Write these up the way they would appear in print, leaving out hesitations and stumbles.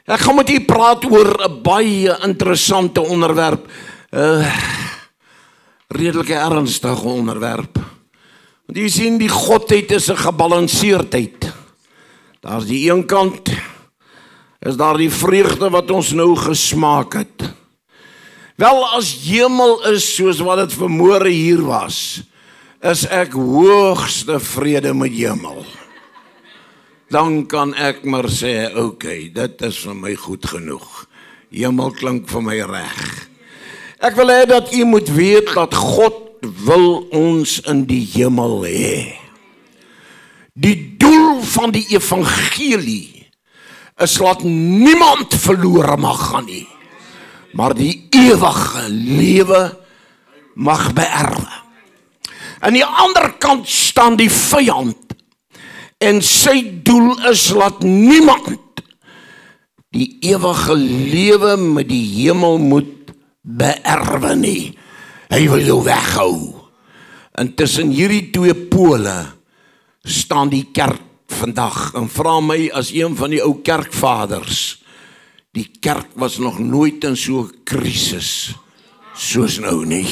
Ek gaan met u praat oor 'n baie interessante onderwerp. Redelike ernstige onderwerp. Want jy sien, die godheid is 'n gebalanseerdheid. Daar's die een kant, is daar die vreugde wat ons nou gesmaak het. Wel, as hemel is soos wat dit vanmôre hier was, is ek hoogste vrede met hemel. Dan kan ek maar sê, okay, dit is vir my goed genoeg. Hemel klink vir my reg. Ek wil hê dat u moet weet dat God wil ons in die hemel hê. Die doel van die evangelie is dat niemand verlore mag gaan nie, maar die ewige lewe mag beerwe. Aan die ander kant staan die vyand, en sy doel is dat niemand die ewige lewe met die hemel moet beerwe nie. Hy wil jou weghou. En tussen hierdie twee pole staan die kerk vandag. En vra my as een van die ou kerkvaders, die kerk was nog nooit in so 'n krisis soos nou nie.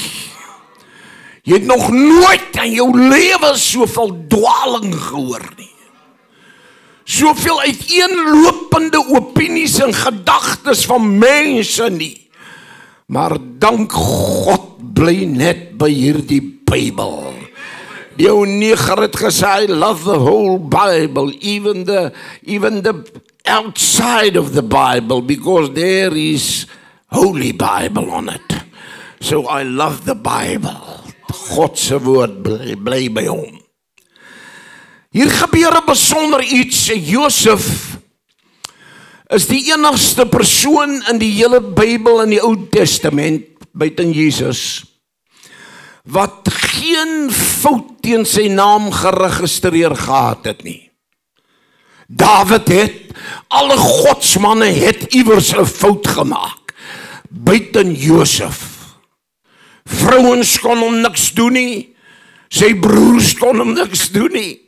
Jy het nog nooit in jou lewe soveel dwaling gehoor nie. Soveel uiteenlopende opinies en gedagtes van mense nie. Maar dank God bly net by hierdie Bybel. Die ou neger het gesê, I love the whole Bible, even the outside of the Bible, because there is Holy Bible on it. So I love the Bible. God se woord bly by hom. Hier gebeur 'n besonder iets. Josef is die enigste persoon in die hele Bybel in die Ou Testament, buiten Jesus, wat geen fout teen sy naam geregistreer gehad het nie. Dawid het, alle godsmanne het iewers 'n fout gemaak, buiten Josef. Vrouens kon hom niks doen nie, sy broers kon hom niks doen nie,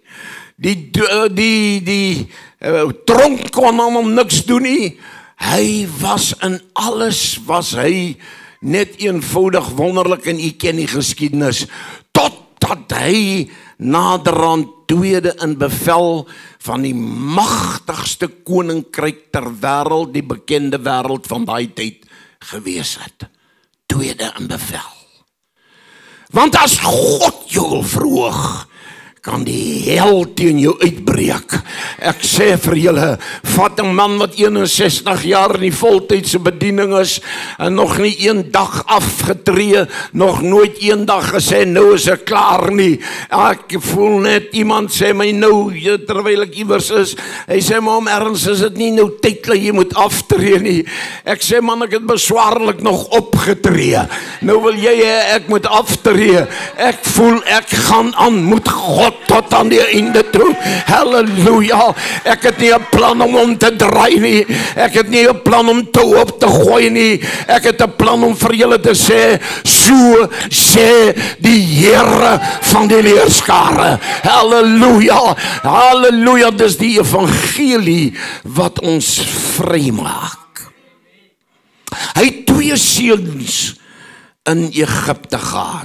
die tronk kon hom niks doen nie. Hy was in alles, was hy net eenvoudig wonderlik, en u ken die geskiedenis, totdat hy naderhand tweede in bevel van die magtigste koninkryk ter wêreld, die bekende wêreld van daai tyd gewees het. Tweede in bevel. Want as God jou wil verhoog, kan die hel teen jou uitbreek. Ek sê vir julle, vat 'n man wat 61 jaar in die voltydse bediening is, en nog nie een dag afgetree, nog nooit een dag gesê, nou is ek klaar nie. Ek voel net, iemand sê my nou, terwyl ek iewers is, hy sê, maar erns is dit nie nou tyd dat jy moet aftree nie. Ek sê, man, ek het beswaarlik nog opgetree. Nou wil jy hê ek moet aftree. Ek voel, ek gaan aan, moet God tot aan die einde toe. Halleluja. Ek het nie 'n plan om te draai nie. Ek het nie 'n plan om toe op te gooi nie. Ek het 'n plan om vir julle te sê, so sê die Here van die leerskare. Halleluja. Halleluja. Dis die evangelie wat ons vrymaak. Hy het 2 seuns in Egipte gehad.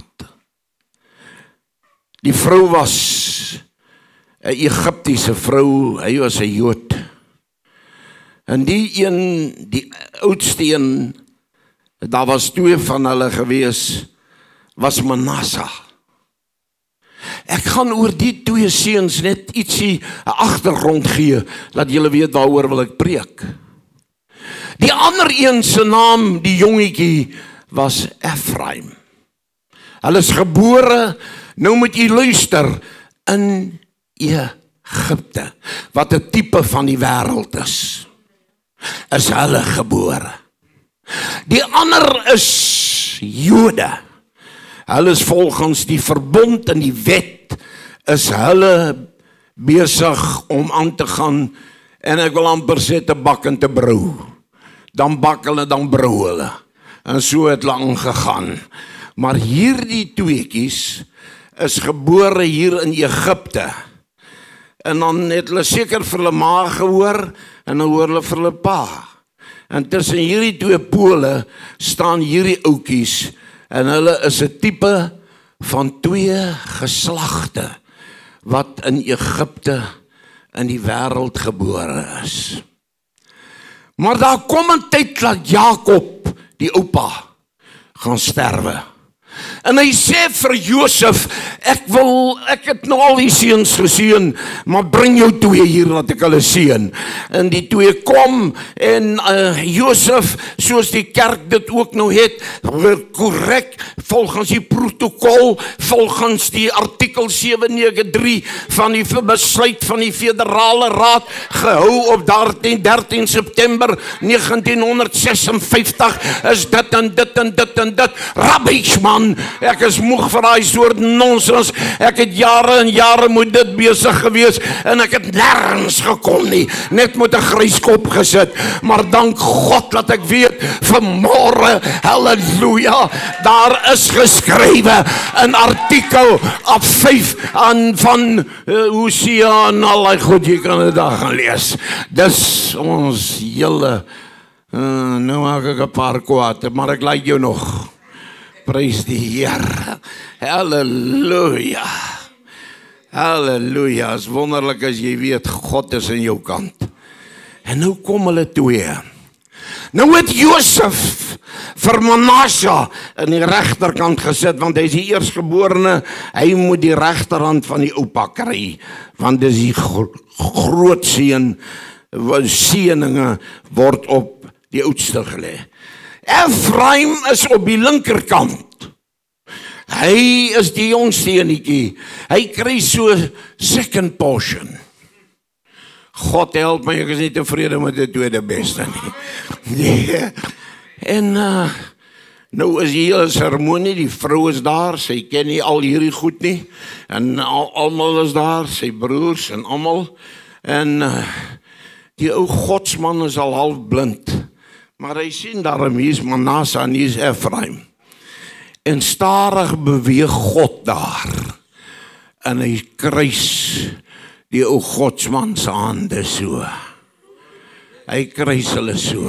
Die vrou was 'n Egiptiese vrou, hy was 'n Jood. En die oudste een, daar was 2 van hulle gewees, was Manasseh. Ek gaan oor die 2 seuns net ietsie 'n agtergrond gee, laat julle weet waaroor wil ek preek. Die ander een se naam, die jongetjie, was Ephraim. Hulle is gebore, nou moet jy luister, in Egipte, wat 'n tipe van die wêreld is hulle gebore. Die ander is Jode. Hulle is volgens die verbond en die wet, is hulle besig om aan te gaan, en ek wil amper sê te bak en te brou. Dan bak hulle, dan brou hulle. En so het lang gegaan. Maar hierdie tweekies is gebore hier in Egipte. En dan het hulle seker vir hulle ma gehoor, en dan hoor hulle vir hulle pa. En tussen hierdie twee pole staan hierdie ouetjies en hulle is 'n tipe van twee geslagte wat in Egipte in die wêreld gebore is. Maar daar kom 'n tyd dat Jakob, die oupa, gaan sterwe. En hy sê vir Josef, ek het nou al die seuns gesien, maar bring jou twee hier dat ek hulle sien. En die twee kom en Josef, soos die kerk dit ook nou het, korrek, volgens die protokol, volgens die artikel 793 van die besluit van die Federale Raad, gehou op 13 September 1956, is dit en dit en dit en dit. Rubbish, man! Ek is moeg vir daai soort nonsens. Ek het jare en jare met dit besig gewees en ek het nêrens gekom nie, net met 'n grys kop gesit. Maar dank God dat ek weet vanmôre, halleluja, daar is geskrywe in artikel 5 van Hosea en al die goed, jy kan dit daar gaan lees. Dis ons hele nou maak ek 'n paar kwaad, maar ek like jou nog. Prys die Here. Halleluja. Halleluja. Is wonderlik as jy weet God is aan jou kant. En nou kom hulle twee. Nou het Josef vir Manasse in die regterkant gesit, want hy is die eerstgeborene. Hy moet die regterhand van die oupa kry, want dis die groot seun. Seëninge word op die oudste gelê. Ephraim is op die linkerkant. Hy is die jongste enetjie. Hy kry so second portion. God help my, ek is nie tevrede met die tweede beste nie. Nee. En nou is die hele seremonie, die vrou is daar, sy ken nie al hierdie goed nie. En almal is daar, sy broers en almal. En die ou godsman is al half blind. Maar hy sien daarom, hier is Manasse en hier is Ephraim. En stadig beweeg God daar. En hy kruis die ou godsman se hande so. Hy kruis hulle so.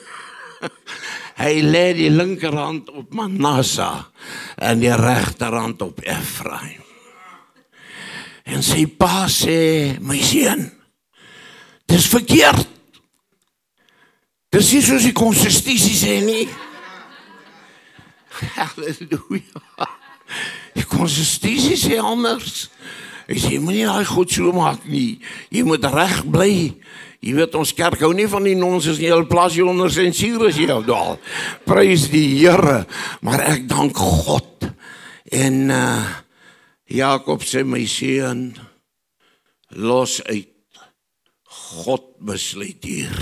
Hy lê die linkerhand op Manasse en die regterhand op Ephraim. En sy pa sê, my seun, dis verkeerd. Dis nie soos die konstitusie sê nie. Halleluja. Die konstitusie sê anders. Hy sê, jy moet nie daai goed so maak nie. Jy moet reg bly. Jy weet, ons kerk hou nie van die nonsens nie. Hulle plaas jy onder sensuur as jy afdwaal. Prys die Here. Maar ek dank God. En Jakob sê, my seun, los uit. God besluit hier.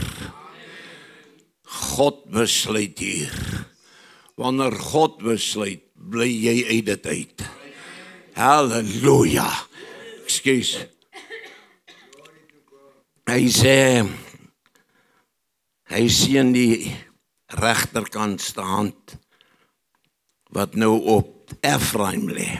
God besluit hier. Wanneer God besluit, bly jy uit dit uit. Halleluja. Ekskuus. Hy sê, hy sien die regterkant staan wat nou op Ephraim lê.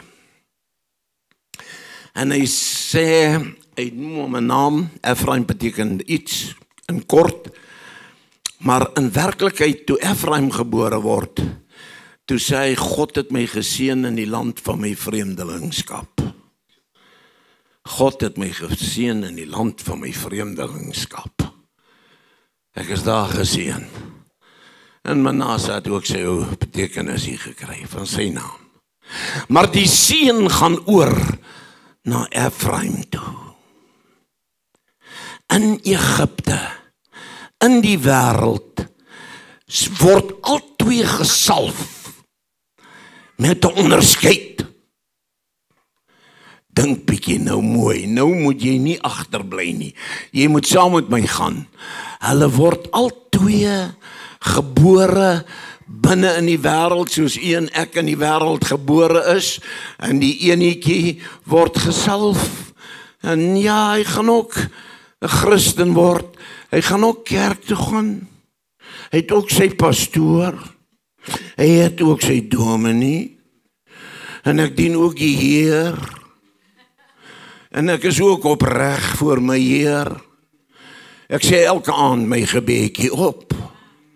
En hy sê, hy noem 'n naam, Ephraim beteken iets in kort, maar in werklikheid toe Ephraim gebore word, toe sê hy, God het my geseën in die land van my vreemdelingskap. God het my geseën in die land van my vreemdelingskap. Ek is daar geseën. En Manasse het ook sy betekenis hier gekry van sy naam. Maar die seën gaan oor na Ephraim toe. In Egipte, in die wêreld, word al twee gesalf met 'n onderskeid. Dink bietjie nou mooi, nou moet jy nie agterbly nie. Jy moet saam met my gaan. Hulle word al twee gebore binne in die wêreld, soos u en ek in die wêreld gebore is, en die enetjie word gesalf. En ja, hy gaan ook 'n Christen word. Hy gaan ook kerk toe gaan. Hy het ook sy pastoor. Hy het ook sy dominee. En ek dien ook die Heer. En ek is ook opreg voor my Heer. Ek sê elke aand my gebedjie op.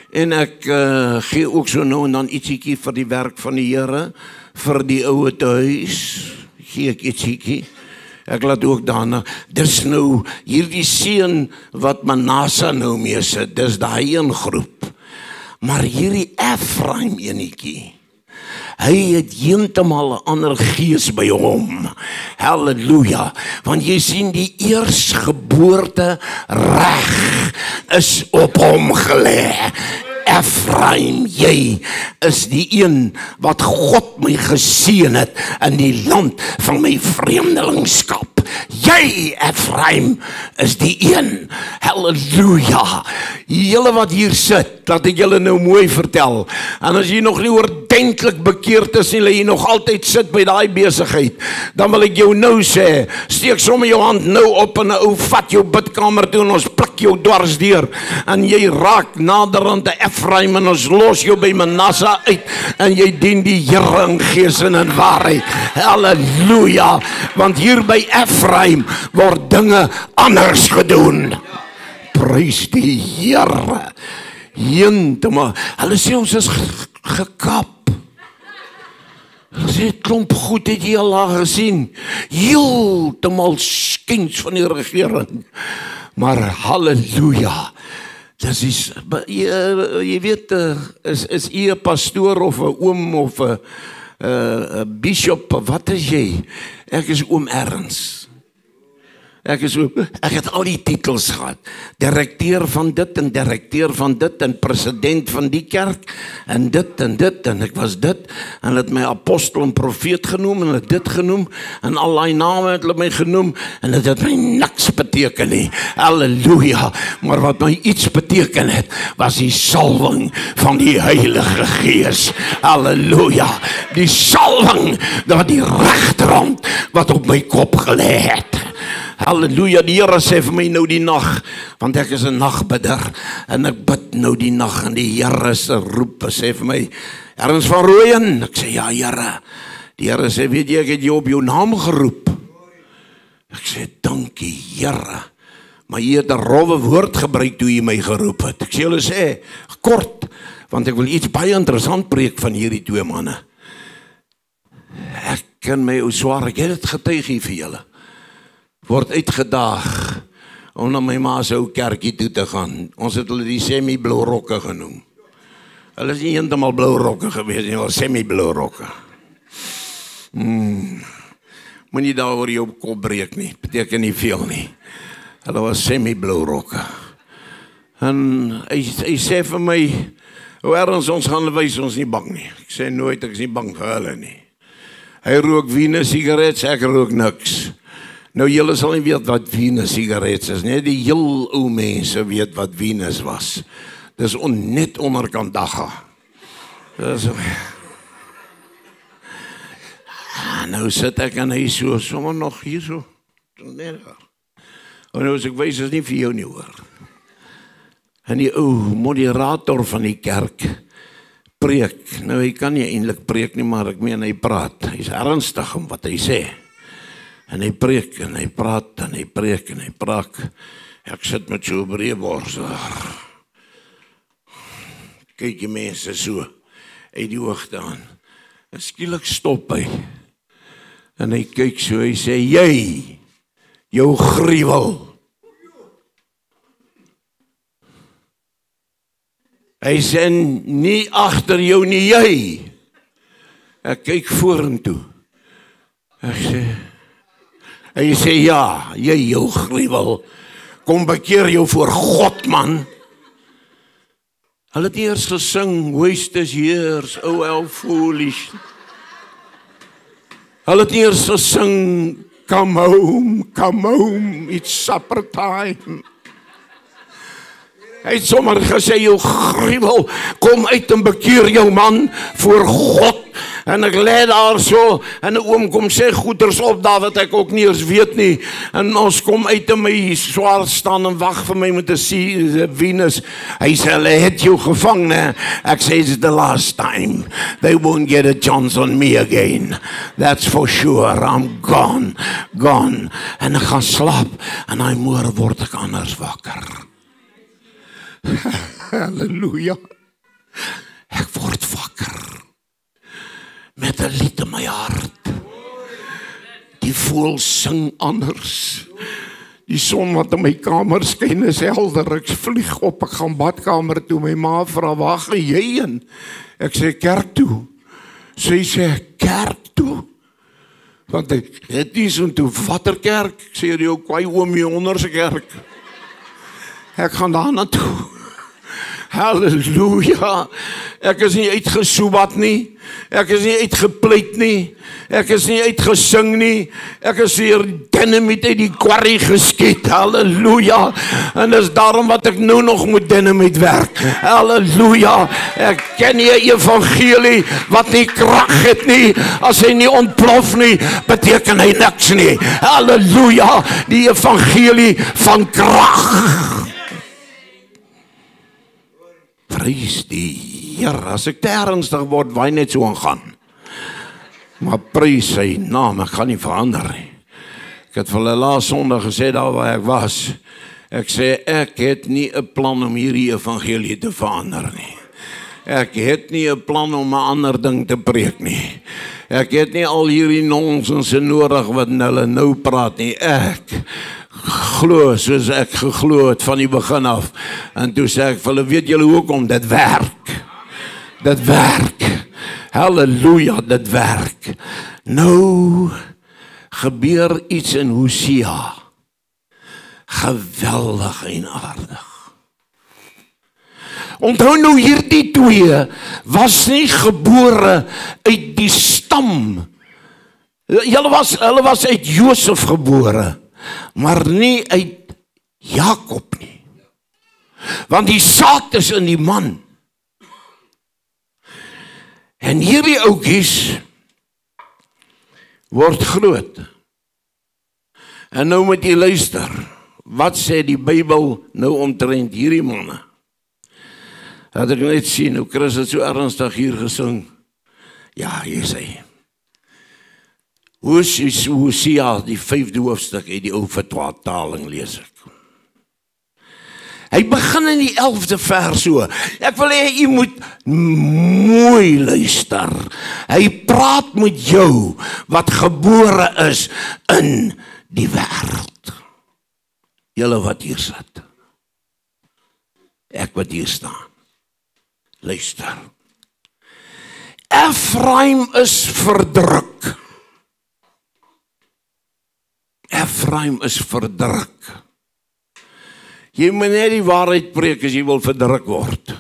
En ek gee ook so nou en dan ietsiekie vir die werk van die Here, vir die ouwe huis, gee ek ietsiekie. Ek laat ook daarna, dis nou hierdie seun wat Manasse nou mee sit, dis daai een groep. Maar hierdie Efraim enetjie, hy het heeltemal 'n ander gees by hom. Halleluja. Want jy sien die eersgeboorte reg is op hom gelê. Efraim, jy is die een wat God my geseën het in die land van my vreemdelingskap. Jy, Efraim, is die een. Halleluja. Julle wat hier sit, laat ek julle nou mooi vertel. En as jy nog nie oordentlik bekeerd is en jy nog altyd sit by daai besigheid, dan wil ek jou nou sê, steek sommer jou hand nou op en ou vat jou bidkamer toe en ons plik jou dwars deur. En jy raak naderhand te Efraim en ons los jou by Manasse uit en jy dien die Here in gees en in waarheid. Halleluja. Want hier by Efraim word dinge anders gedoen. Prys die Here. Heeltemal. Hulle sê ons is gekap. Hulle sê klomp goed het jy al daar gesien. Heeltemal skens van die regering. Maar halleluja. Dis is, jy weet, is jy 'n pastoor of 'n oom of 'n bishop, wat is jy? Ek is oom Ernst. Ek het al die titels gehad. Direkteur van dit en direkteur van dit en president van die kerk en dit en ek was dit en het my apostel en profeet genoem en het dit genoem en al die name het hulle my genoem en het my niks beteken nie. Halleluja. Maar wat my iets beteken het, was die salwing van die Heilige Gees. Halleluja. Die salwing, dat die regterhand wat op my kop gelê het. Halleluja, die Here sê vir my nou die nag, want ek is 'n nagbidder, en ek bid nou die nag, en die Here se roep, sê vir my, Ernst van Rooyen, ek sê, ja Here, die Here sê, weet jy, ek het jou op jou naam geroep, ek sê, dankie Here, maar jy het 'n rowwe woord gebruik toe jy my geroep het, ek sê, julle sê, kort, want ek wil iets baie interessant preek van hierdie twee manne, ek ken my ou swaar, ek het het getuig hier vir julle, word uitgedaag om na my ma se ou kerkie toe te gaan. Ons het hulle die semi-blou rokke genoem. Hulle is nie heeltemal blou rokke gewees nie, maar semi-blou rokke. Moenie daaroor jou kop breek nie, beteken nie veel nie. Hulle was semi-blou rokke. En hy sê vir my, hoe ergens ons gaan wys, ons nie bang nie. Ek sê nooit, ek is nie bang vir hulle nie. Hy rook Wiener sigarets, ek rook niks. Nou julle sal nie weet wat Wiener sigarets is, nie, die heel ou mense weet wat Wiener was. Dis net onderkant dagga. Nou sit ek en hy so, sommer nog hier so. En nou as ek wys, is nie vir jou nie hoor. En die ou moderator van die kerk preek, nou hy kan nie eintlik preek nie, maar ek meen hy praat, hy is ernstig om wat hy sê. En hy preek, en hy praat, en hy preek, en hy praat. Ek sit met so breebors daar. Kyk die mense so, uit die hoogte aan. En skielik stop hy. En hy kyk so, hy sê, jy, jou gruwel. Hy sê, nie agter jou nie, jy. Ek kyk vorentoe. Ek sê, hy sê, ja, jy jou gruwel, kom bekeer jou voor God, man. Hulle het eers gesing, wasted years, oh how foolish. Hulle het eers gesing, come home, it's supper time. Hy het sommer gesê, jou gruwel, kom uit en bekeer jou man voor God. En ek lê daar so, en 'n oom kom sê goeders op daar wat ek ook nie eens weet nie. En ons kom uit en my swaar staan en wag vir my met 'n Venus. Hy sê, hulle het jou gevang, né? Ek sê, it's the last time. They won't get a chance on me again. That's for sure. I'm gone. En ek gaan slaap, en môre word ek anders wakker. Halleluja. Ek word wakker met 'n lied in my hart. Die voël sing anders. Die son wat in my kamer skyn is helder. Ek vlieg op, ek gaan badkamer toe. My ma vra, waar gaan jy heen? Ek sê kerk toe. Sy sê kerk toe. Want ek het nie so toe watter kerk? Ek sê jou kwai oom hier onder se kerk. Ek gaan daar na toe. Halleluja. Ek is nie uitgesoebat nie. Ek is nie uitgepleit nie. Ek is nie uitgesing nie. Ek is hier dynamiet uit die quarry geskiet. Halleluja. En dis daarom wat ek nou nog moet dynamiet werk. Halleluja. Ek ken nie 'n evangelie wat nie krag het nie. As hy nie ontplof nie, beteken hy niks nie. Halleluja. Die evangelie van krag. Prys die Here. As ek te ernstig word, waai net so aangaan. Maar prys sy naam, ek gaan nie verander nie. Ek het vir hulle laas Sondag gesê daar waar ek was. Ek sê ek het nie 'n plan om hierdie evangelie te verander nie. Ek het nie 'n plan om 'n ander ding te preek nie. Ek het nie al hierdie nonsens nodig wat hulle nou praat nie. Ek glo soos ek geglo het van die begin af. En toe sê ek vir hulle, weet julle hoekom? Dit werk. Dit werk. Halleluja, dit werk. Nou gebeur iets in Hosea. Geweldig en aardig. Onthou nou hierdie twee was nie gebore uit die stam. Hulle was uit Josef gebore, maar nie uit Jakob nie. Want die saad is in die man. En hierdie oukies word groot. En nou moet jy luister. Wat sê die Bybel nou omtrent hierdie manne? Dat ek net sien, hoe Chris het so ernstig hier gesing. Ja, hier sê. Hosea, die 5de hoofstuk uit die ou vertaling lees ek. Hy begin in die 11de vers so. Ek wil hê jy moet mooi luister. Hy praat met jou wat gebore is in die wêreld. Julle wat hier sit. Ek wat hier staan. Luister. Ephraim is verdruk. Ephraim is verdruk. Jy moet net die waarheid preek as jy wil verdruk word.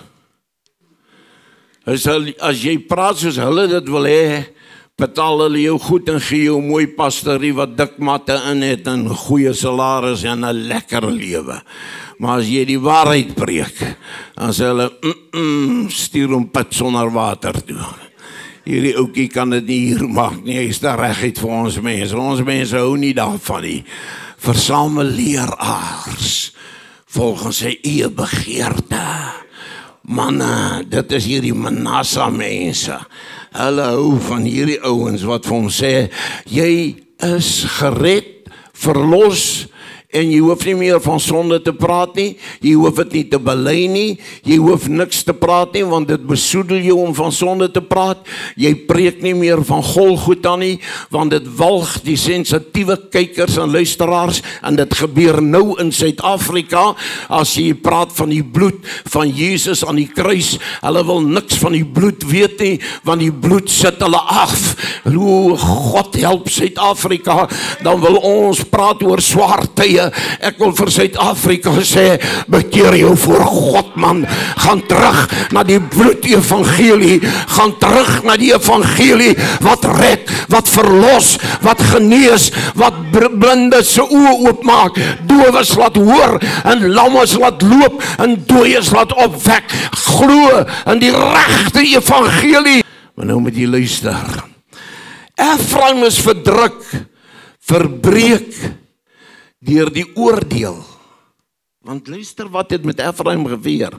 As jy praat soos hulle dit wil hê, betaal hulle jou goed en gee jou mooi pastorie wat dik matte in het en goeie salaris en 'n lekker lewe. Maar as jy die waarheid preek, dan sê hulle, stuur hom put sonder water toe. Hierdie oukie kan dit nie hier maak nie, hy is daar reguit vir ons mense. Ons mense hou nie daarvan nie. Versamel leraars volgens sy eie begeerte. Manne, dit is hierdie Manasse mense. Hulle hou van hierdie ouens wat vir hom sê, jy is gered, verlos, en jy hoef nie meer van sonde te praat nie, jy hoef dit nie te bely nie, jy hoef niks te praat nie, want dit besoedel jou om van sonde te praat, jy preek nie meer van Golgotha nie, want dit walg die sensitiewe kykers en luisteraars, en dit gebeur nou in Suid-Afrika, as jy praat van die bloed van Jesus aan die kruis, hulle wil niks van die bloed weet nie, want die bloed sit hulle af. O, God help Suid-Afrika, dan wil ons praat oor swaar tye. Ek wil vir Suid-Afrika sê, bekeer jou voor God, man. Gaan terug na die bloed-evangelie, gaan terug na die evangelie wat red, wat verlos, wat genees, wat blinde se oë oopmaak, dowes laat hoor, en lammes laat loop, en dooies laat opwek. Glo in die regte evangelie. Maar nou moet jy luister. Ephraim is verdruk, verbreek deur die oordeel. Want luister wat het met Ephraim gebeur.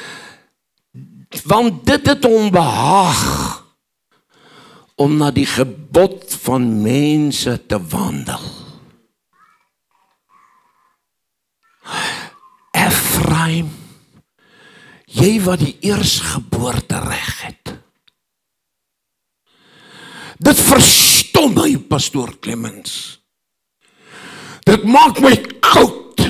Want dit het hom behaag om na die gebod van mense te wandel. Ephraim, Jy wat die eersgeboorte reg het. Dit verstom my, pastoor Clemens. Dit maak my koud.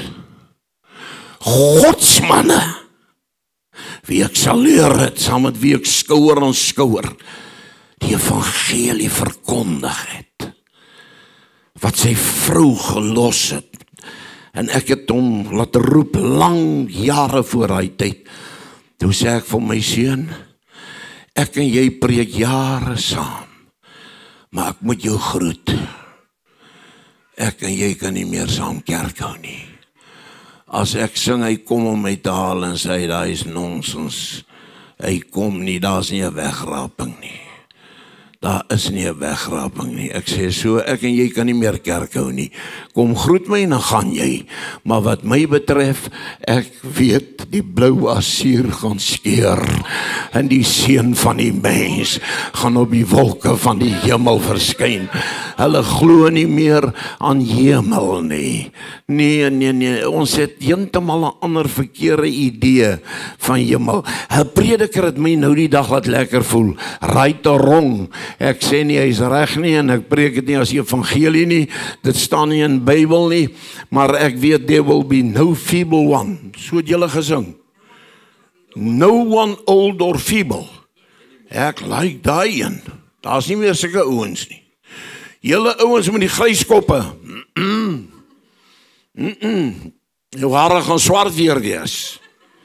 Godsmanne, wie ek sal leer het, saam met wie ek skouer aan skouer, die evangelie verkondig het, wat sy vrou gelos het, en ek het hom laat roep, lang jare voor hy tyd, toe sê ek vir my seun, ek en jy preek jare saam, maar ek moet jou groet, ek en jy kan nie meer saam kerk hou nie. As ek sing, hy kom om my te haal en sê, daar is nonsens. Hy kom nie, daar is nie 'n wegraping nie. Daar is nie 'n wegraping nie. Ek sê so, ek en jy kan nie meer kerk hou nie. Kom groet my en dan gaan jy. Maar wat my betref, ek weet die blou Assuur gaan skeer en die seun van die mens gaan op die wolke van die hemel verskyn. Hulle glo nie meer aan hemel nie. Nee, ons het heeltemal 'n ander verkeerde idee van hemel. 'n Prediker het my nou die dag laat lekker voel. Right or wrong. Ek sê nie hy is reg nie en ek preek dit nie as evangelie nie. Dit staan nie in Bybel nie, maar ek weet there will be no feeble one. So het julle gesing. No one old or feeble. Ek like daai een. Daar's nie meer sulke ouens nie. Julle ouens met die gryskoppe. Jou hare gaan swart weer wees.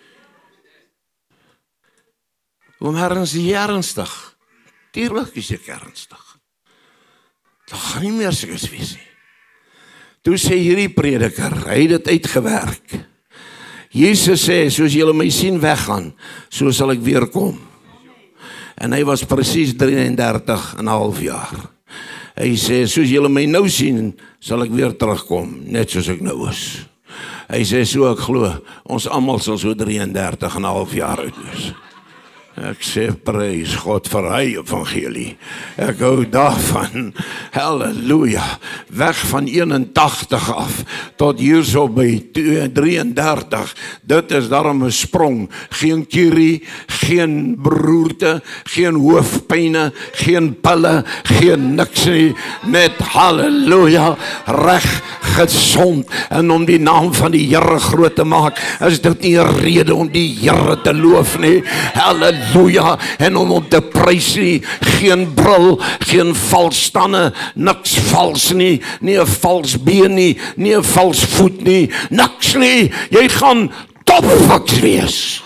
Oom Herrens, is ernstig. Tuurlik is ek ernstig. Dat gaan nie meer soos wees nie. Toe sê hierdie prediker, hy het dit uitgewerk. Jesus sê, soos julle my sien weggaan, so sal ek weer kom. En hy was presies 33,5 jaar. Hy sê, soos julle my nou sien, sal ek weer terugkom, net soos ek nou is. Hy sê, so ek glo, ons almal sal so 33,5 jaar oud wees. Ek sê, prys God vir hy evangelie. Ek hou daarvan. Halleluja. Weg van 81 af tot hier so by 33. Dit is daarom 'n sprong. Geen kurie, geen beroerte, geen hoofpyne, geen pille, geen niks nie. Net halleluja, reg, gesond. En om die naam van die Here groot te maak, is dit nie 'n rede om die Here te loof nie. Halleluja. En om te prys nie, geen bril, geen valstande, niks vals nie, nie 'n vals been nie, nie 'n vals voet nie, niks nie, jy gaan topfiks wees.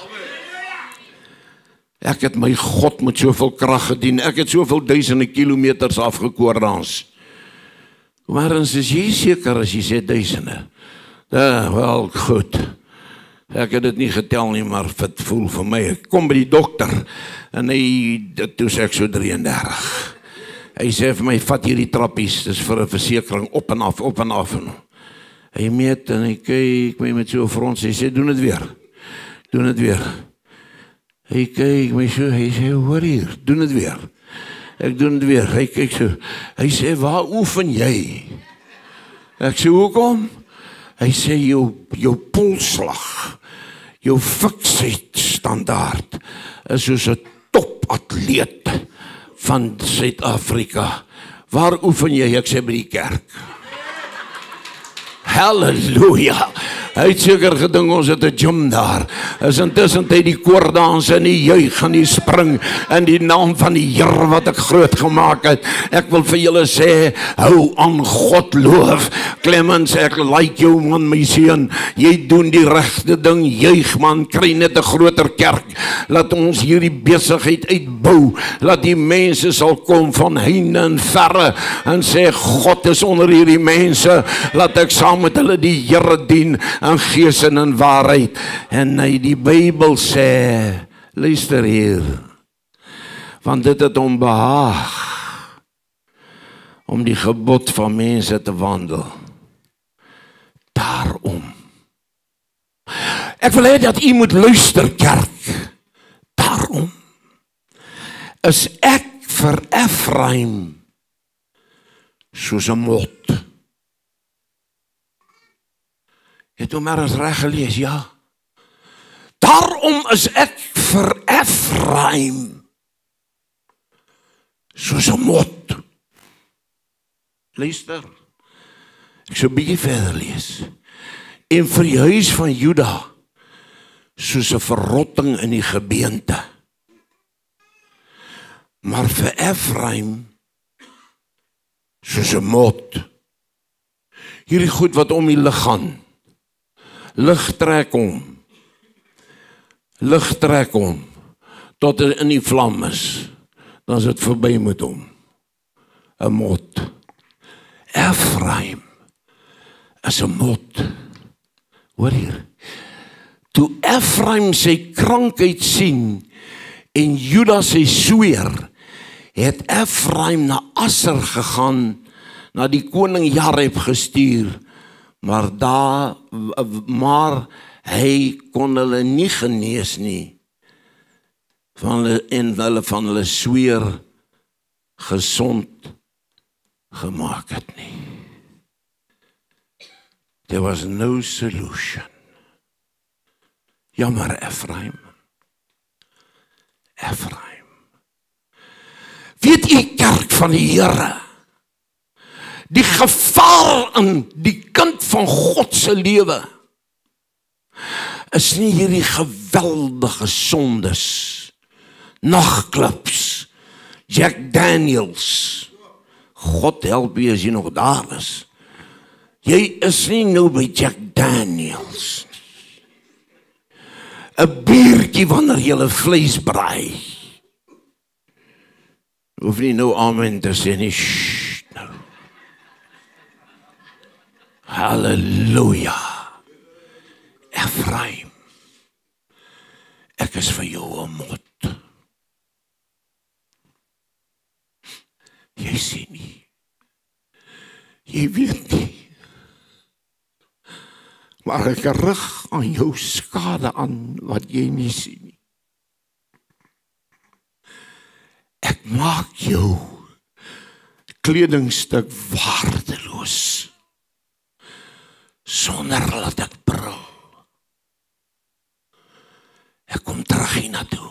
Ek het my God met soveel krag gedien, ek het soveel duisende kilometers afgekoor dans. Maar is jy seker as jy sê duisende? Wel, goed. Ek het dit nie getel nie, maar het voel vir my. Ek kom by die dokter en toe sê ek so 33. Hy sê vir my, vat hierdie trappies, dis vir 'n versekering, op en af. Hy meet en hy kyk my met so 'n frons, hy sê, doen dit weer. Hy kyk my so, hy sê, hoor hier, doen dit weer. Ek doen dit weer, hy kyk so, hy sê, waar oefen jy? Ek sê, hoekom? Hy sê, jou polsslag, jou fiksheid standaard is soos 'n topatleet van Suid-Afrika. Waar oefen jy? Ek sê by die kerk. Halleluja. Hy het seker gedink ons het 'n gym daar. Is intussen tyd die koordans en die juig en die spring in die naam van die Here wat ek groot gemaak het. Ek wil vir julle sê, hou aan God loof. Clemens, ek like jou man, my seun. Jy doen die regte ding, juig man, kry net 'n groter kerk. Laat ons hierdie besigheid uitbou. Laat die mense sal kom van heinde en verre en sê, God is onder hierdie mense. Laat ek saam met hulle die Here dien in gees en in waarheid. En die Bybel sê, luister hier, want dit het hom behaag om die gebod van mense te wandel. Daarom. Ek wil hê dat u moet luister, kerk. Daarom is ek vir Efraim soos 'n mot. Het hom maar eens reg gelees, ja. Daarom is ek vir Efraim soos 'n mot. Luister, ek sal 'n bietjie verder lees. En vir die huis van Juda soos 'n verrotting in die gebeente. Maar vir Efraim soos 'n mot. Hierdie goed wat om die lig gaan. Lig trek hom. Lig trek hom tot hy in die vlam is. Dan is dit verby met hom. 'n Mot. Efraim is 'n mot. Hoor hier. Toe Efraim sy krankheid sien en Juda sy sweer, het Efraim na Asser gegaan, na die koning Jareb gestuur, maar hy kon hulle nie genees nie, en hulle van hulle sweer gesond gemaak het nie. There was no solution. Jammer Efraim. Efraim. Weet u, kerk van die Here, die gevaar in die kind van God se lewe is nie hierdie geweldige sondes, nagklubs, Jack Daniels. God help jy as jy nog daar is. Jy is nie nou by Jack Daniels. 'n biertjie wanneer jy hulle vleis braai. Hoef nie nou amen te sê nie. Nou. Halleluja. Efraim, ek is vir jou 'n mot. Jy sien nie. Jy weet nie. Maar ek rig aan jou skade aan wat jy nie sien nie. Ek maak jou kledingstuk waardeloos sonder dat ek brul. Ek kom terug hiernatoe.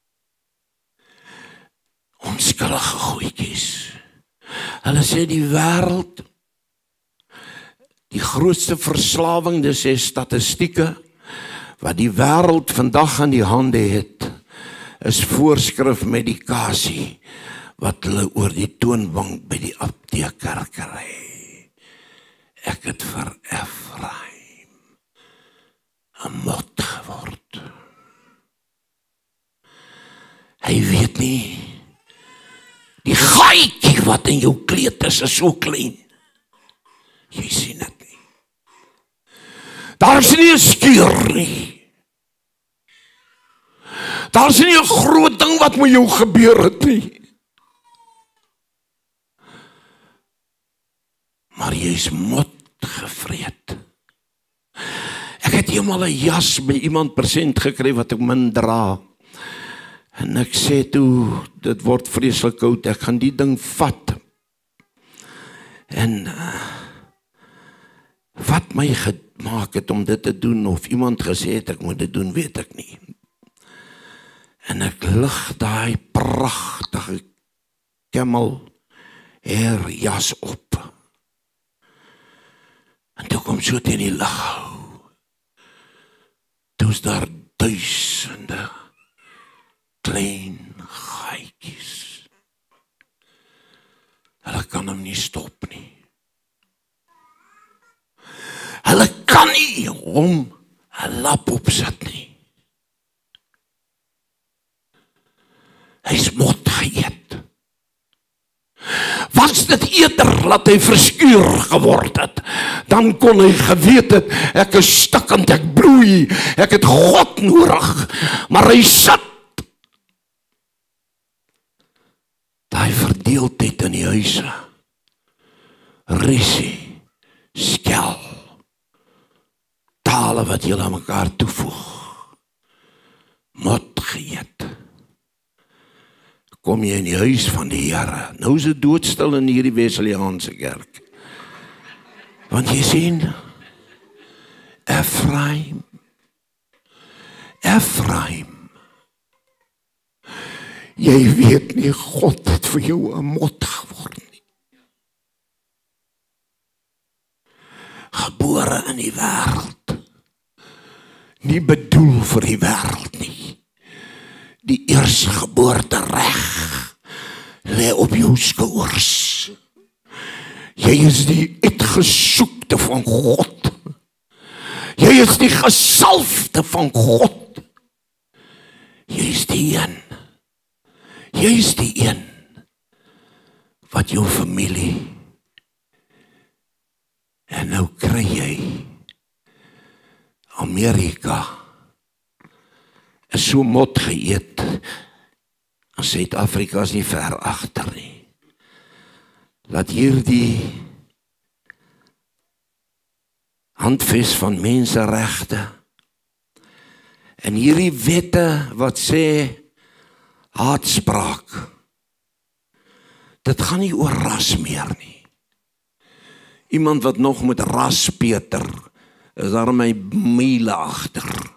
Onskuldige goedjies. Hulle sê die wêreld, die grootste verslawing, dis sê statistieke, wat die wêreld vandag aan die hande het, is voorskrif medikasie, wat hulle oor die toonbank by die apteker kry. Ek het vir Efraim 'n mot geword. Hy weet nie, die gaatjie wat in jou kleed is so klein. Jy sien dit nie. Daar is nie 'n skeur nie. Daar is nie 'n groot ding wat met jou gebeur het nie. Maar jy is mot gevreet. Ek het eendag 'n jas by iemand persent gekry wat ek min dra. En ek sê toe, dit word vreeslik koud, ek gaan die ding vat. En wat my gemaak het om dit te doen, of iemand gesê het ek moet dit doen, weet ek nie. En ek lig daai pragtige Camel Air jas op. En toe kom so teen die lig hou. Toe is daar duisende klein gaatjies. Hulle kan hom nie stop nie. Hulle kan nie hom 'n lap opsit nie. Hy is mot geëet. Was dit eerder dat hy verskeur geword het, dan kon hy geweet het, ek is stikkend, ek bloei, ek het God nodig, maar hy sit. Daai verdeeldheid in die huise, risie, skel, tale wat julle aan mekaar toevoeg, mot geëet. Kom jy in die huis van die Here. Nou is dit doodstil in hierdie Wesleyaanse kerk. Want jy sien, Efraim Efraim, jy weet nie, God het vir jou 'n mot geword nie. Gebore in die wêreld, nie bedoel vir die wêreld nie. Die eerste geboorte reg lê op jou skouers. Jy is die uitgesoekte van God. Jy is die gesalfde van God. Jy is die een. Jy is die een wat jou familie, en nou kry jy Amerika is so mot geëet, en Suid-Afrika is nie ver agter nie. Laat hierdie handves van menseregte en hierdie wette wat sê haatspraak, dit gaan nie oor ras meer nie. Iemand wat nog met ras Peter is daar my miele agter.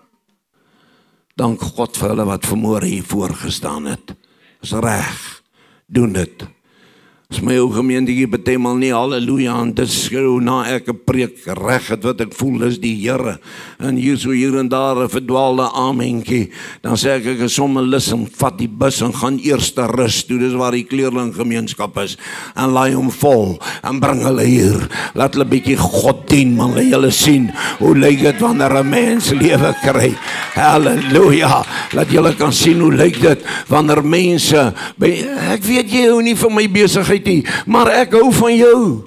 Dank God vir hulle wat vanmôre hier voorgestaan het. Is reg, doen dit. Is my ou gemeentetjie partymal nie halleluja en dit skreeu na ek 'n preek reg het wat ek voel is die Here. En hier en daar 'n verdwaalde amentjie. Dan sê ek is sommer lus om vat die bus en gaan eers te rus toe. Dis waar die kleerling gemeenskap is. En laai hom vol en bring hulle hier. Laat hulle bietjie God dien, man. Laat julle sien hoe lyk dit wanneer 'n mens lewe kry. Halleluja. Laat julle kan sien hoe lyk dit wanneer mense, ek weet jy hou nie van my besigheid nie, maar ek hou van jou.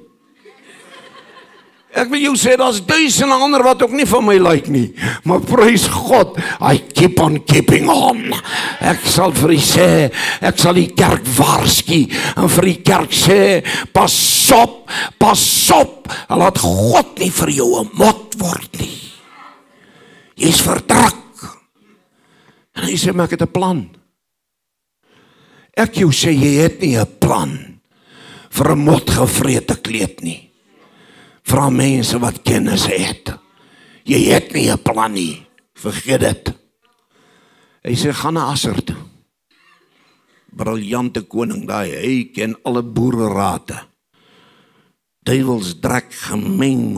Ek wil jou sê, daar's duisende ander wat ook nie van my like nie, maar prys God, I keep on keeping on. Ek sal vir u sê, ek sal die kerk waarsku en vir die kerk sê, pas op, en laat God nie vir jou 'n mot word nie. Jy's verdruk. En hy sê, maar ek het 'n plan. Ek jou sê, jy het nie 'n plan vir 'n motgevrete kleed nie. Vra mense wat kennis het. Jy het nie 'n plan nie. Vergeet dit. Hy sê, gaan na Asser toe. Briljante koning daai, hy ken alle boererate. Duivels drek gemeng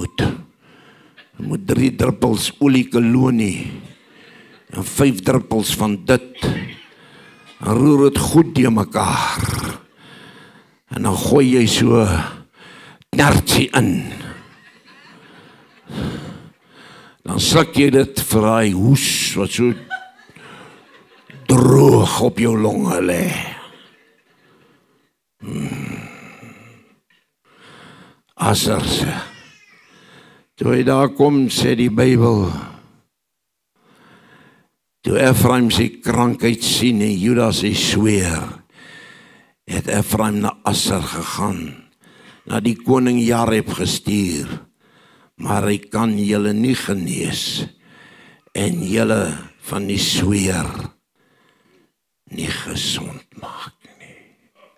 moet 3 druppels oliekolonie en 5 druppels van dit. En roer het goed deur mekaar. En dan gooi jy so nertsie in. Dan sluk jy dit vir daai hoes wat so droog op jou longe lê. Asser sê, toe hy daar kom, sê die Bybel, toe Efraim sy krankheid sien en Judas sy sweer, het Efraim na Asser gegaan, na die koning Jareb gestuur, maar hy kan julle nie genees, en julle van die sweer nie gesond maak nie.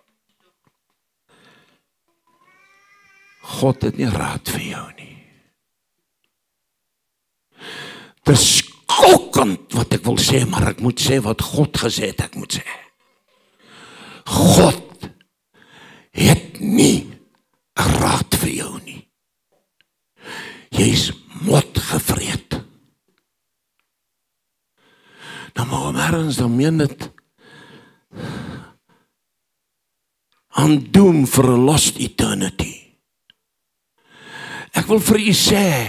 God het nie raad vir jou nie. Dit is skokkend wat ek wil sê, maar ek moet sê wat God gesê het, ek moet sê. God het nie 'n raad vir jou nie. Jy's mot gevreet. Nou maar ergens dan meen dit aandoen vir 'n lost eternity. Ek wil vir u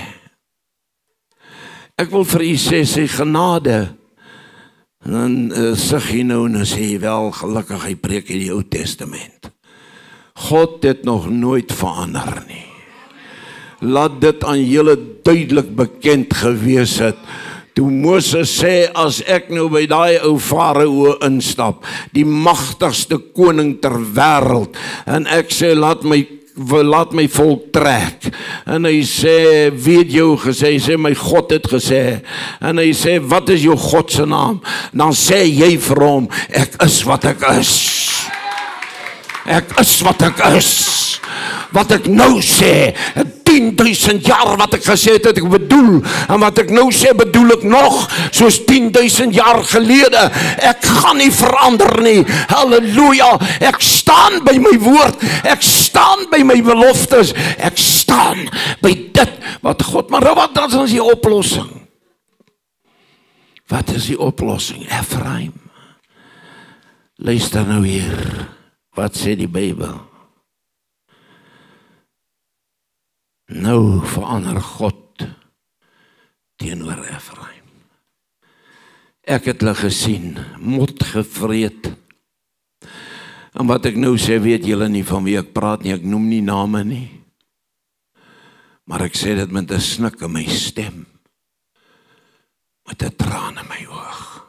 sê, sy genade. En dan sê jy nou, en sê jy wel, gelukkig hy preek in die Ou Testament. God het nog nooit verander nie. Laat dit aan julle duidelik bekend gewees het. Toe Moses sê, as ek nou by daai ou Farao instap, die magtigste koning ter wêreld, en ek sê, laat my volk trek. En hy sê, wie het jou gesê? Hy sê, my God het gesê. En hy sê, wat is jou God se naam? Dan sê jy vir hom, ek is wat ek is. Ek is wat ek is. Wat ek nou sê, het 10.000 jaar wat ek gesê het ek bedoel, en wat ek nou sê bedoel ek nog, soos 10.000 jaar gelede. Ek gaan nie verander nie. Halleluja, ek staan by my woord, ek staan by my beloftes, ek staan by dit wat God, maar wat is die oplossing? Wat is die oplossing? Efraim, luister nou hier, wat sê die Bybel? Nou verander God teenoor Efraim. Ek het hulle gesien, mot gevreet. En wat ek nou sê, weet julle nie van wie ek praat nie, ek noem nie name nie. Maar ek sê dit met 'n snik in my stem, met 'n traan in my oog.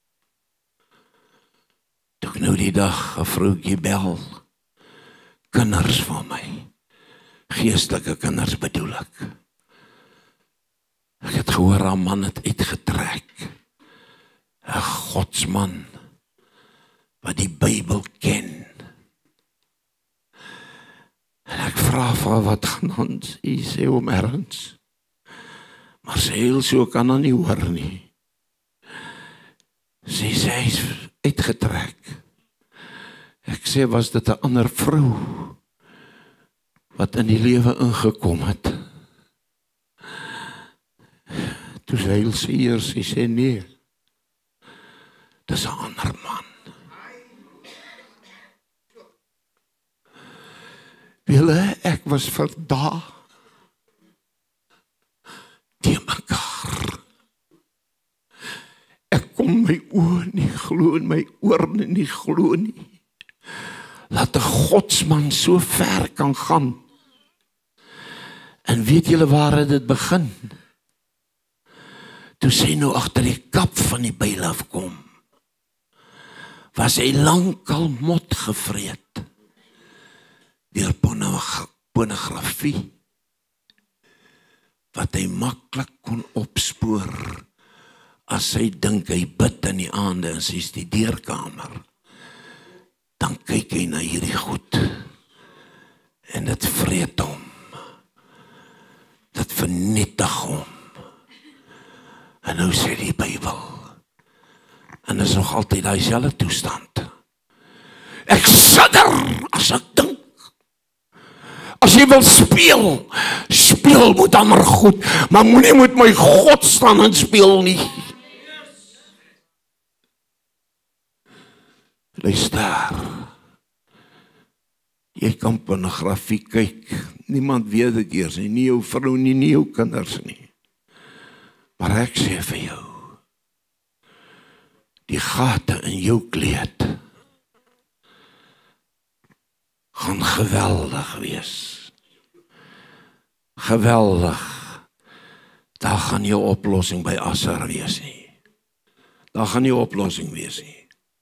Toe ek nou die dag 'n vroukie bel, kinders van my, geestelike kinders bedoel ek. Ek het gehoor, haar man het uitgetrek. 'n Godsman, wat die Bybel ken. En ek vra vir haar, wat gaan ons? Sy sê om ergens. Maar sy heel so kan haar nie hoor nie. Sy sê, hy is uitgetrek. Ek sê, was dit 'n ander vrou wat in die lewe ingekom het? Toe sy heel seer, sy sê nee, dis 'n ander man. Julle, ek was vir dae te mekaar. Ek kon my oë nie glo en my ore nie glo nie. Laat 'n godsman so ver kan gaan. En weet julle waar het dit begin? Toe sy nou agter die kap van die byl afkom, was hy lankal mot gevreet deur pornografie, wat hy maklik kon opspoor as hy dink hy bid in die aande in sy studeerkamer. Dan kyk hy na hierdie goed en dit vreet hom. Dit vernietig hom. En nou sê die Bybel, en is nog altyd daai selfde toestand. Ek sidder as ek dink. As jy wil speel, speel moet dan maar goed, maar moenie met my God staan en speel nie. Luister, jy kan pornografie kyk, niemand weet dit eers nie, nie jou vrou nie, nie jou kinders nie. Maar ek sê vir jou, die gate in jou kleed gaan geweldig wees. Geweldig. Daar gaan jou oplossing by Asser wees nie. Daar gaan jou oplossing wees nie.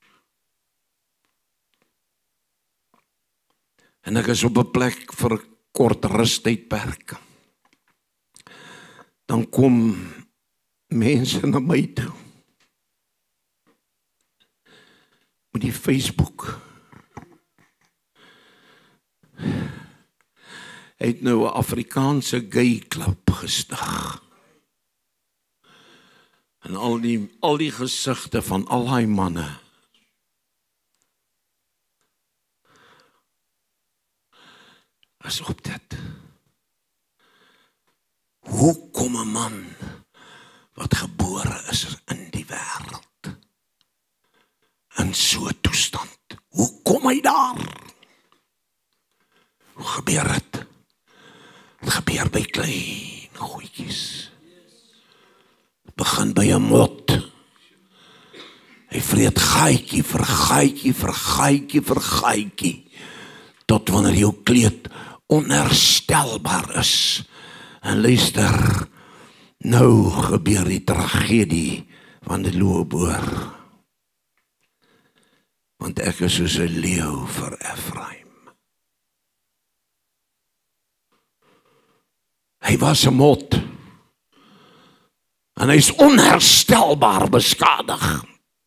En ek is op 'n plek vir 'n kort rustydperk. Dan kom mense na my toe met die Facebook. Hy het nou 'n Afrikaanse gay klub gestig. En al die gesigte van al die manne is op dit. Hoe kom 'n man wat gebore is in die wêreld in so 'n toestand? Hoe kom hy daar? Hoe gebeur dit? Het gebeur by klein goedjies. Het begin by 'n mot. Hy vreet gaatjie vir gaatjie vir gaatjie vir gaatjie, tot wanneer jou kleed onherstelbaar is. En luister, nou gebeur die tragedie van die loeboor. Want ek is soos 'n leeu vir Efraim. Hy was 'n mot. En hy is onherstelbaar beskadig.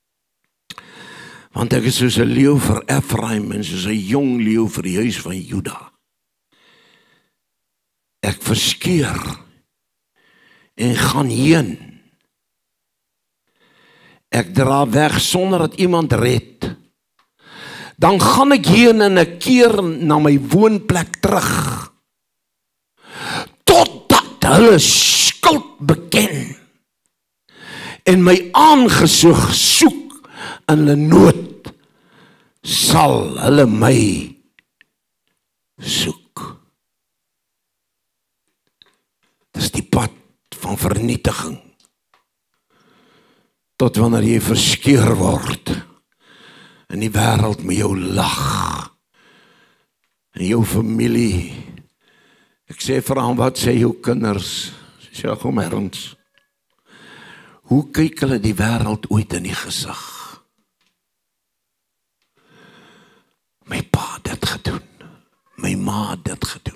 Want ek is soos 'n leeu vir Efraim en soos 'n jong leeu vir die huis van Juda. ek verskeur en gaan heen. Ek dra weg sonder dat iemand red. Dan gaan ek heen en ek keer na my woonplek terug. Totdat hulle skuld beken en my aangesig soek in hulle nood, sal hulle my soek. Dis die pad van vernietiging. Tot wanneer jy verskeur word en die wêreld met jou lag en jou familie. Ek sê vir hom, wat sê jou kinders? Sê kom erns. Hoe kyk hulle die wêreld ooit in die gesig? My pa het dit gedoen. My ma het dit gedoen.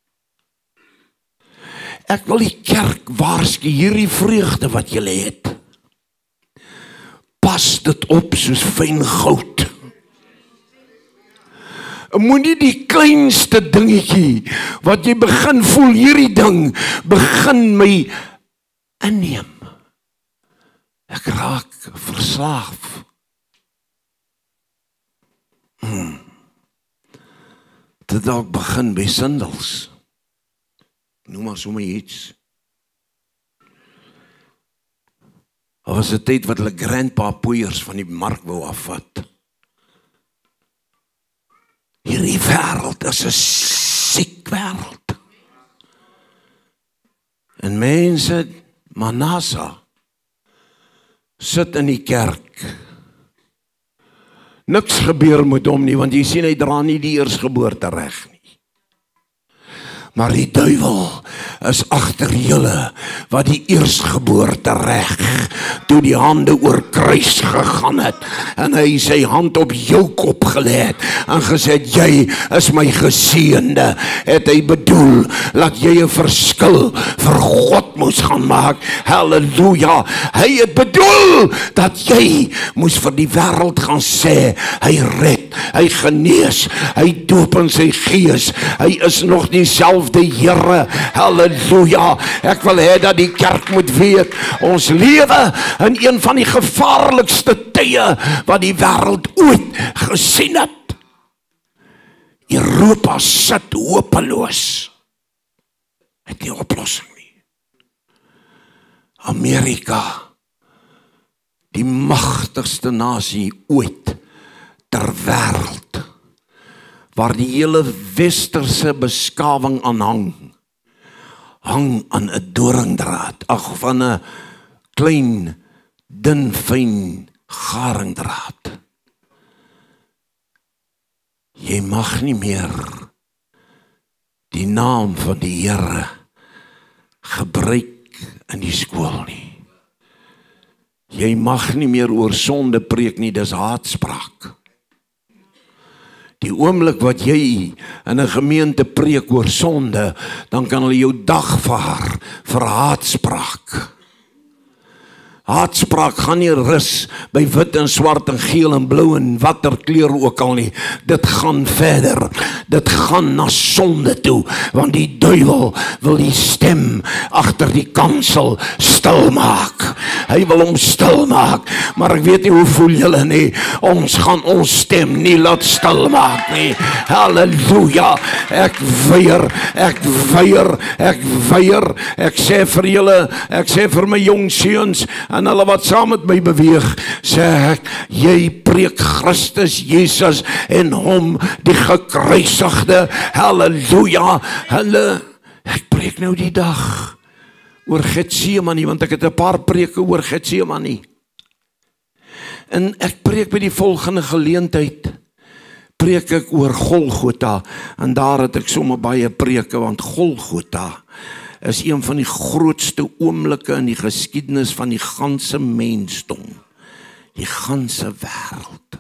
Ek wil die kerk waarsku, hierdie vreugde wat julle het. Pas dit op soos fyn goud. Moenie die kleinste dingetjie, wat jy begin voel, hierdie ding, begin my inneem. Ek raak verslaaf. Dit dalk begin by sindels. Noem maar sommer iets. Daar was 'n tyd wat hulle grandpa poeiers van die mark wou afvat. Hierdie wêreld is 'n siek wêreld. En mense, Manasseh, sit in die kerk. Niks gebeur met hom nie, want jy sien hy dra nie die eersgeboorte reg nie. Maar die duiwel is agter julle wat die eersgeboorte reg, toe die hande oor kruis gegaan het en hy sy hand op jou kop gelê het en gesê het, jy is my geseënde, het hy bedoel dat jy 'n verskil vir God moes gaan maak. Halleluja. Hy het bedoel dat jy moes vir die wêreld gaan sê, hy red, hy genees, hy doop in sy gees, hy is nog dieselfde Here. Halleluja. Ek wil hê dat die kerk moet weet, ons lewe in een van die gevaarlikste tye wat die wêreld ooit gesien het. Europa sit hopeloos. Het nie oplossing nie. Amerika, die magtigste nasie ooit ter wêreld, waar die hele westerse beskawing aan hang aan 'n doringdraad, van 'n klein, dun, fyn garingdraad. Jy mag nie meer die naam van die Here gebruik in die skool nie. Jy mag nie meer oor sonde preek nie, dis haatspraak. Die oomblik wat jy in 'n gemeente preek oor sonde, dan kan hulle jou dagvaar vir haatspraak. Haatspraak gaan nie rus by wit en swart en geel en blou en watter kleur ook al nie. Dit gaan verder. Dit gaan na sonde toe, want die duiwel wil die stem agter die kansel stil maak. Hy wil hom stil maak, maar ek weet nie hoe voel julle nie. Ons gaan ons stem nie laat stil maak nie. Halleluja. Ek weier. Ek sê vir julle, ek sê vir my jong seuns en hulle wat saam met my beweeg, sê ek, jy preek Christus Jesus en hom die gekruisigde. Halleluja. Ek preek nou die dag oor Getsemane, want ek het 'n paar preke oor Getsemane. En ek preek by die volgende geleentheid, preek ek oor Golgotha, en daar het ek sommer baie preke, want Golgotha is een van die grootste oomblikke in die geskiedenis van die ganse mensdom, die ganse wêreld.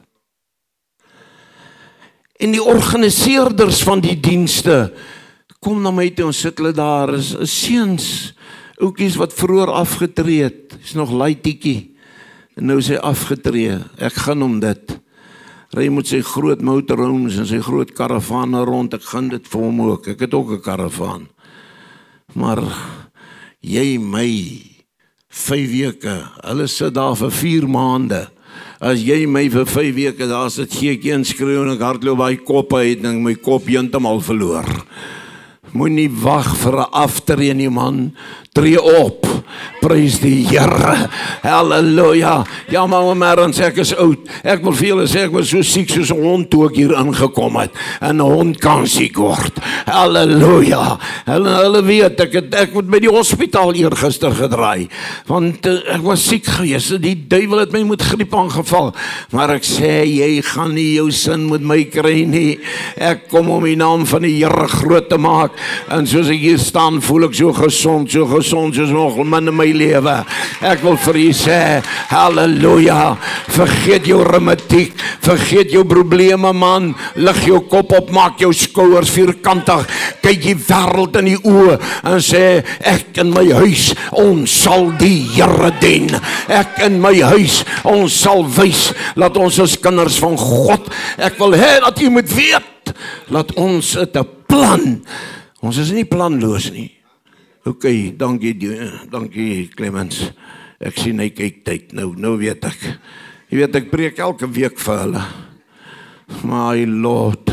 En die organiseerders van die dienste kom na my toe en sit hulle daar, is seuns, oukies wat vroeër afgetree het, is nog laitiekie, en nou is hy afgetree, ek gun hom dit. Ry met sy groot motorhomes en sy groot karavane rond, ek gun dit vir hom ook, ek het ook 'n karavaan. Maar jy my 5 weke, hulle sit daar vir 4 maande. As jy my vir 5 weke, daar sit gee ek een skreeu en ek hardloop by kop uit en my kop heeltemal verloor. Moenie wag vir 'n aftree nie, man. Tree op. Prys die Here. Halleluja. Ja, maar ek is oud. Ek wil vir julle sê, ek was so siek soos 'n hond toe ek hier ingekom het. En 'n hond kan siek word. Halleluja. Hulle weet, ek moet by die hospitaal eergister gedraai. Want ek was siek gewees. Die duiwel het my met griep aangeval. Maar ek sê, jy gaan nie jou sin met my kry nie. Ek kom om die naam van die Here groot te maak. En soos ek hier staan, voel ek so gesond soos nog min in my lewe. Ek wil vir u sê, halleluja, vergeet jou reumatiek, vergeet jou probleme, man, lig jou kop op, maak jou skouers vierkantig, kyk die wêreld in die oë en sê, ek in my huis, ons sal die Here dien. Ek in my huis, ons sal wys, laat ons as kinders van God, ek wil hê dat u moet weet, laat ons het 'n plan. Ons is nie planloos nie. Ok, dankie Clemens. Ek sien hy kyk tyd. Nou weet ek. Jy weet, ek preek elke week vir hulle. My Lord,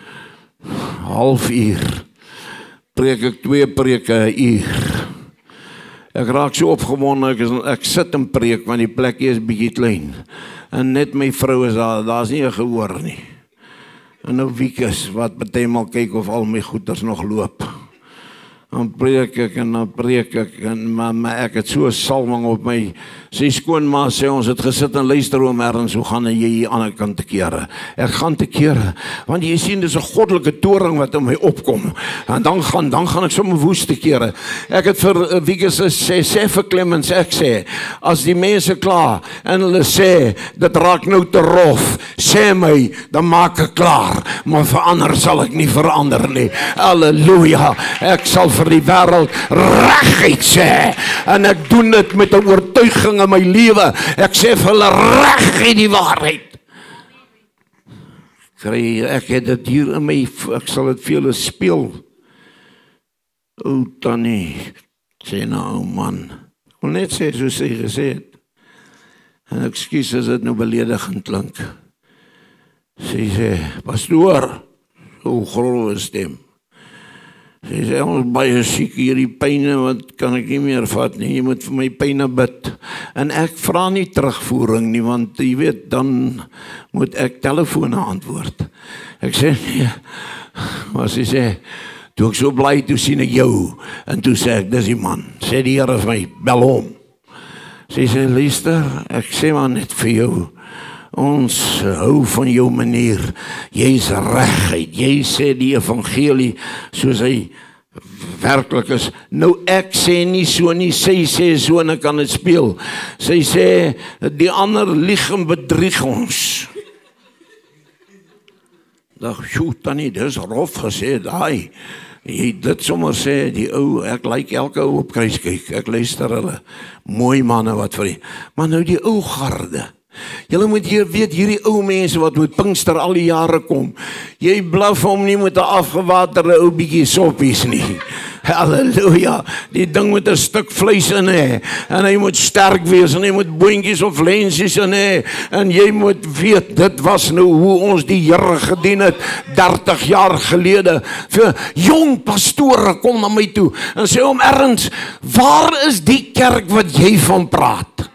halfuur. Preek ek 2 preke 'n uur. Ek raak so opgewonde, ek sit en preek, want die plekkie is bietjie klein. En net my vrou is daar's nie 'n gehoor nie. En nou Wiekus, wat partymal kyk of al my goeders nog loop. Dan preek ek, maar ek het so 'n salwing op my. Sy skoonma sê, ons het gesit en luister oom Ernst, hoe gaan jy hier aan die kant te kere? Ek gaan te kere, want jy sien, dis 'n goddelike toring wat in my opkom. En dan gaan ek sommer woes te kere. Ek het vir Wiekus sê vir Clemens, ek sê, as die mense klaar, en hulle sê, dit raak nou te rof, sê my, dan maak ek klaar, maar verander sal ek nie verander nie. Halleluja, ek sal vir die wêreld reguit sê, en ek doen dit met 'n oortuiging in my lewe. Ek sê vir hulle reguit die waarheid. Ek het dit hier in my, ek sal dit vir julle speel. O Tannie, sê nou man, ek wil net sê soos sy gesê het, en ekskuus as dit nou beledigend klink. Sy sê, pastoor, so groot stem. Sy sê, ons baie siek hier, die pyne, wat kan ek nie meer vat nie, jy moet vir my pyne bid. En ek vra nie terugvoering nie, want jy weet, dan moet ek telefone antwoord. Ek sê, nee, maar sy sê, toe ek so bly, toe sien ek jou, en toe sê ek, dis die man, sê die Here vir my, bel hom. Sy sê, luister, ek sê maar net vir jou, ons hou van jou manier, jy's reguit, jy sê die evangelie soos hy werklik is. Nou ek sê nie so nie, sy sê so en ek kan dit speel. Sy sê, die ander lieg en bedrieg ons. Dag, Tannie, dis rof gesê, daai. Jy dit sommer sê, die ou, ek like elke ou op kruiskyk, ek luister hulle, mooi manne wat vir die, maar nou die ou garde. Julle moet hier weet, hierdie ou mense wat met Pinkster al die jare kom, jy blaf hom nie met 'n afgewaterde ou bietjie soppies nie. Halleluja, die ding moet 'n stuk vleis in hê, en hy moet sterk wees, en hy moet boontjies of lensies in hê, en jy moet weet, dit was nou hoe ons die Here gedien het, 30 jaar gelede. Vir jong pastore kom na my toe, en sê, oom Ernst, waar is die kerk wat jy van praat?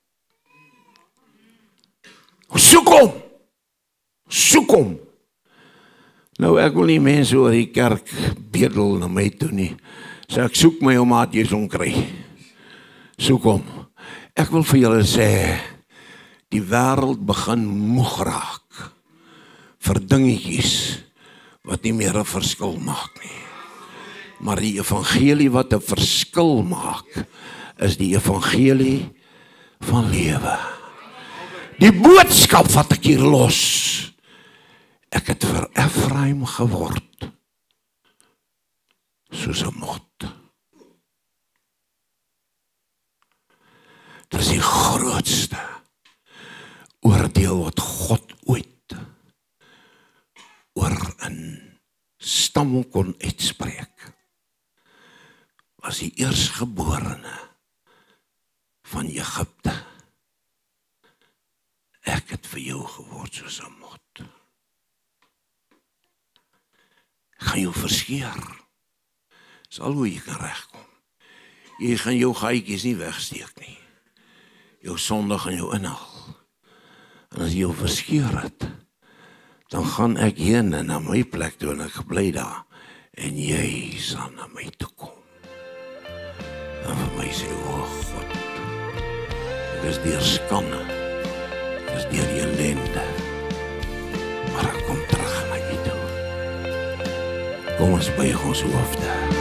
Soek hom. Nou ek wil nie mense oor die kerk bedel na my toe nie. So ek soek my om wat jy son kry. Soek hom. Ek wil vir julle sê, die wêreld begin moeg raak vir dingetjies wat nie meer 'n verskil maak nie. Maar die evangelie wat 'n verskil maak, is die evangelie van lewe. Die boodskap wat ek hier los, ek het vir Efraim geword, soos 'n mot. Dit is die grootste oordeel wat God ooit oor 'n stam kon uitspreek. was die eerstgeborene van Egipte. Ek het vir jou geword soos 'n mot. Ek gaan jou verskeer. Dis al hoe jy kan regkom. Jy gaan jou gaatjies nie wegsteek nie. Jou sonde gaan jou inhaal. En as jy jou verskeer het, dan gaan ek heen en na my plek toe en ek bly daar. En jy sal na my toe kom. En vir my sê, o God, ek is deur skande, ek is deur die ellende, maar ek kom terug na jy toe. Kom ons buig ons hoofde.